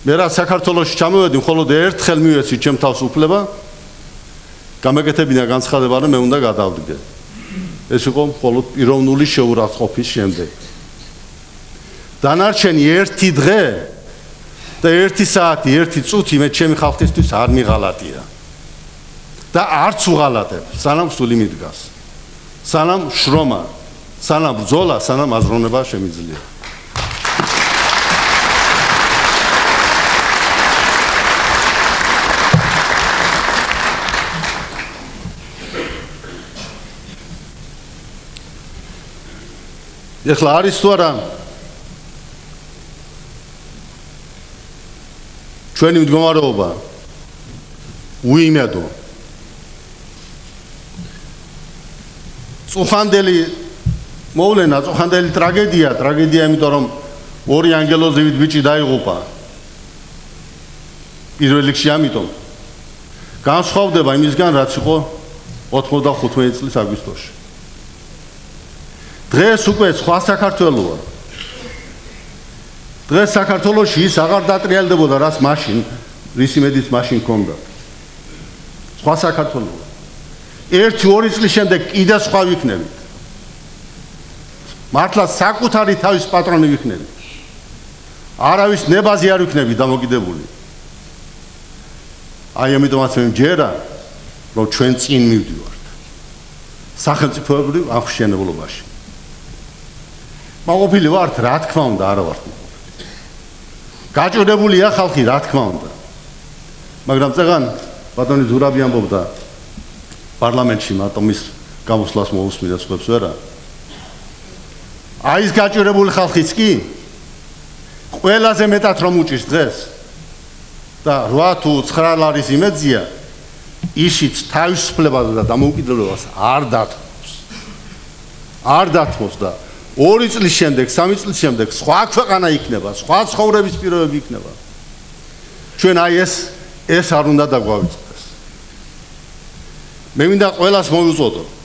მე რა საქართველოში ჩამოვედი, მხოლოდ ერთხელ მივეცი ჩემ თავს უფლება, გამეკეთებინა განცხადება, რომ მე უნდა გადავდგე. ეს იყო მხოლოდ პიროვნული შეურაცხყოფის შემდეგ. დანარჩენი 1 დღე და 1 საათი, 1 წუთი მე ჩემი ხალხისთვის არ მიღალატია. და არც უღალატებ, სანამ სული მიდგას. სანამ შრომა, სანამ ბრძოლა, სანამ აზროვნება შემიძლია. ეხლა არის თუ არა ჩვენი მდგომარეობა უიმედო წუხანდელი მოვლენა, წუხანდელი ტრაგედია, იმიტომ რომ ორი ანგელოზივით ბიჭი დაიღუპა. პირველ რიგში ამიტომ განსხვავდება იმისგან, რაც იყო 95 წლის აგვისტოში. დღეს უკვე სხვა საქართველოა. დღეს საქართველოში ის აღარ დატრიალდებოდა, რაც მაშინ, რისი მედის მაშინ ჰქონდა. სხვა საქართველოა. 1-2 წლის შემდეგ კიდე სხვა ვიქნებით. მართლა საკუთარი თავის პატრონი ვიქნებით. არავის ნებაზე არ ვიქნები დამოკიდებული. აი ამიტომაც მე მჯერა, რომ ჩვენ წინ მივდივართ. სახელმწიფოებრივ აღმშენებლობაში. მაყოფილი ვართ, რა თქმა უნდა, არა ვართ. გაჭირებულია ხალხი, რა თქმა უნდა. მაგრამ წეგან ბატონი ზურაბი ამბობდა პარლამენტში მარტო მის გამოსვლას მოусმინდა სხვებს ვერა. აი ეს გაჭირებული ხალხიც კი ყველაზე მეტად რომ უჭირს დღეს და 8 თუ 9 ლარის იმედია ისიც თავისუფლებაზე და დამოუკიდებლობას არ დათმობს. არ დათმობს და 2 წლის შემდეგ, 3 წლის შემდეგ სხვა ქვეყანა იქნება, სხვა ცხოვრების პირობები იქნება. ჩვენ აი ეს არ უნდა დაგვავიწყდეს. მე მინდა ყველას მოვუწოდო